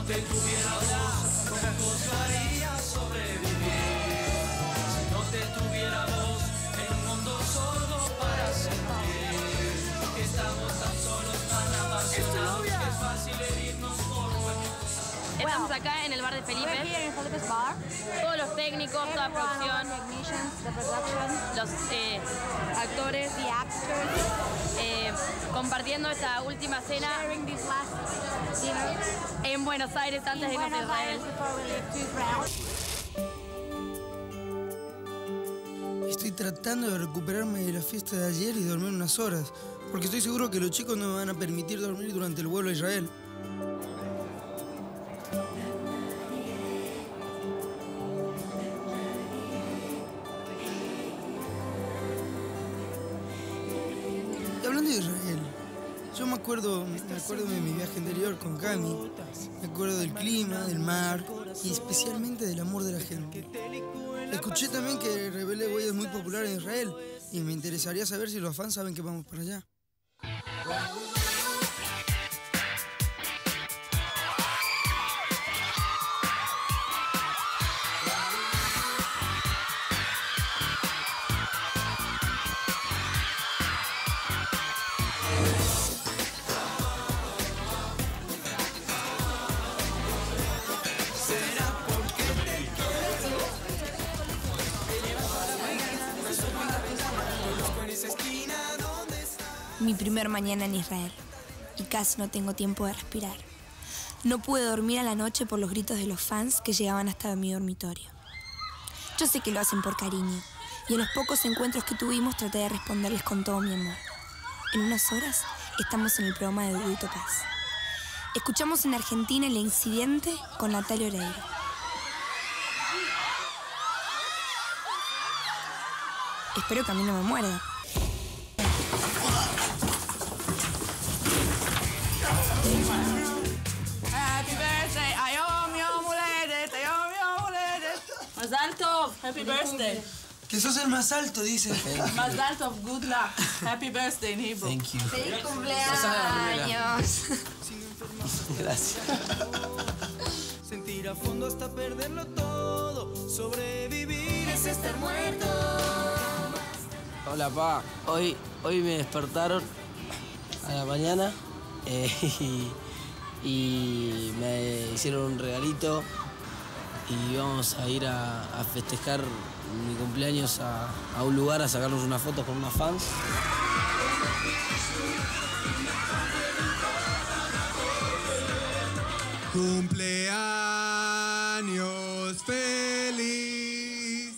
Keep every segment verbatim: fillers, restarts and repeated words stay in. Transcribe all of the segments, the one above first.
te tuviera vos, ¿cómo costaría sobrevivir? Si no te tuviera vos, en un mundo sordo para sentir que estamos tan solos, tan apasionados, que es fácil herirnos por cualquier. Estamos acá en el bar de Felipe. Todos los técnicos, toda la producción, los eh, actores, eh, compartiendo esta última cena en Buenos Aires antes de irnos a Israel. Estoy tratando de recuperarme de la fiesta de ayer y dormir unas horas, porque estoy seguro que los chicos no me van a permitir dormir durante el vuelo a Israel. Y hablando de Israel, yo me acuerdo, me acuerdo de mi viaje anterior con Cami, me acuerdo del clima, del mar y especialmente del amor de la gente. Escuché también que Rebelde Way es muy popular en Israel y me interesaría saber si los fans saben que vamos para allá. Mi primer mañana en Israel y casi no tengo tiempo de respirar. No pude dormir a la noche por los gritos de los fans que llegaban hasta mi dormitorio. Yo sé que lo hacen por cariño y en los pocos encuentros que tuvimos traté de responderles con todo mi amor. En unas horas estamos en el programa de Dudu Topaz. Escuchamos en Argentina el incidente con Natalia Oreiro. Espero que a mí no me muerda. Happy birthday, ayom yom uledet, ayom yom uledet. Mazal tov, happy birthday. Que sos el más alto, dice. Mazal tov, good luck. Happy birthday in Hebrew. Thank you. ¡Feliz cumpleaños! Gracias. Sentir a fondo hasta perderlo todo, sobrevivir es estar muerto. Hola, pa. Hoy, hoy me despertaron a la mañana eh, y, y me hicieron un regalito y vamos a ir a, a festejar mi cumpleaños a, a un lugar a sacarnos unas fotos con unas fans. Cumpleaños feliz.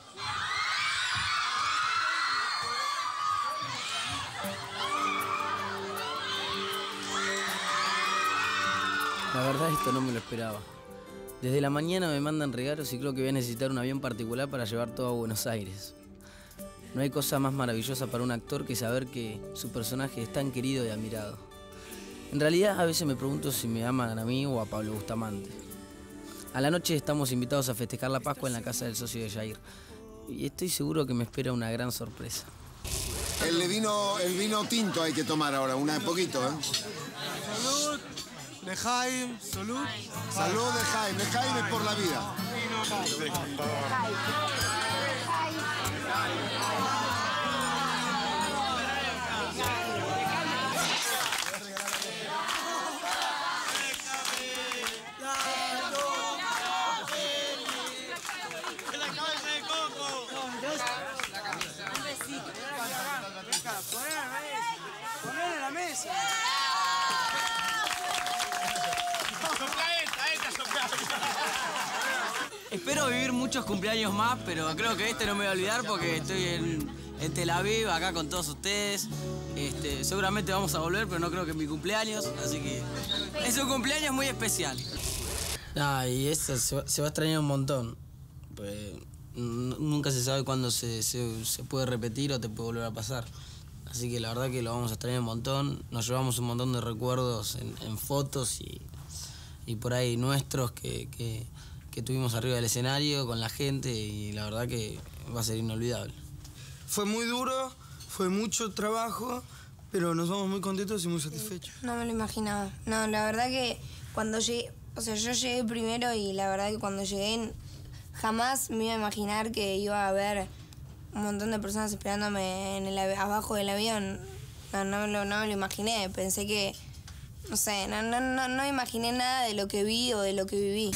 La verdad esto no me lo esperaba. Desde la mañana me mandan regalos y creo que voy a necesitar un avión particular para llevar todo a Buenos Aires. No hay cosa más maravillosa para un actor que saber que su personaje es tan querido y admirado. En realidad a veces me pregunto si me aman a mí o a Pablo Bustamante. A la noche estamos invitados a festejar la Pascua en la casa del socio de Jair. Y estoy seguro que me espera una gran sorpresa. El vino, el vino tinto hay que tomar ahora, una poquito, ¿eh? Salud, Lejaim, salud. Salud de Jaime, de Jaime por la vida. Poner en la mesa. Espero vivir muchos cumpleaños más, pero creo que este no me voy a olvidar porque estoy en, en Tel Aviv, acá con todos ustedes. Este, seguramente vamos a volver, pero no creo que es mi cumpleaños, así que es un cumpleaños muy especial. Ah, y eso se va, se va a extrañar un montón. Pues, nunca se sabe cuándo se, se, se puede repetir o te puede volver a pasar. Así que la verdad que lo vamos a extrañar un montón. Nos llevamos un montón de recuerdos en, en fotos y, y por ahí nuestros que, que, que tuvimos arriba del escenario con la gente y la verdad que va a ser inolvidable. Fue muy duro, fue mucho trabajo, pero nos vamos muy contentos y muy satisfechos. No me lo imaginaba. No, la verdad que cuando llegué, O sea, yo llegué primero y la verdad que cuando llegué jamás me iba a imaginar que iba a haber un montón de personas esperándome en el, abajo del avión. No, no, no, no me lo imaginé. Pensé que, no sé, no, no, no, no imaginé nada de lo que vi o de lo que viví.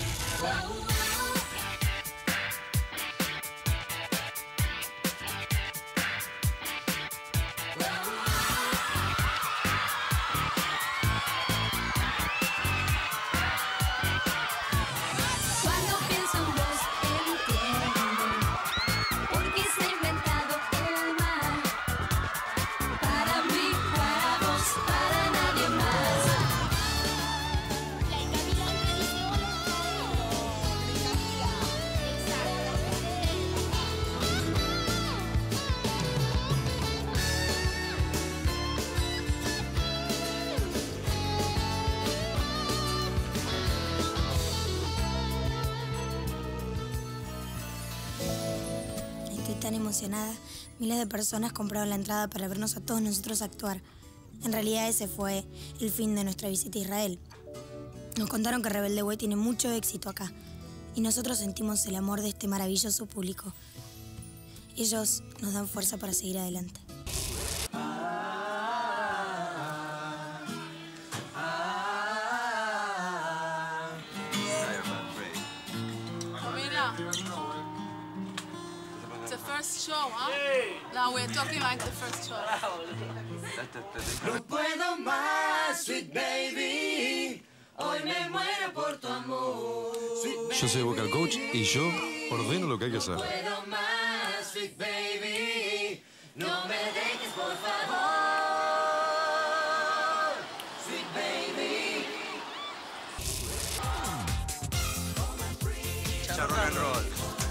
Tan emocionada, miles de personas compraron la entrada para vernos a todos nosotros actuar. En realidad ese fue el fin de nuestra visita a Israel. Nos contaron que Rebelde Way tiene mucho éxito acá y nosotros sentimos el amor de este maravilloso público. Ellos nos dan fuerza para seguir adelante. First show, huh? No, we're talking like the first show. No puedo más, sweet baby. Hoy me muero por tu amor. Yo soy vocal coach y yo ordeno lo que hay que hacer. No puedo más, sweet baby. No me dejes, por favor. Sweet baby. Rock and roll.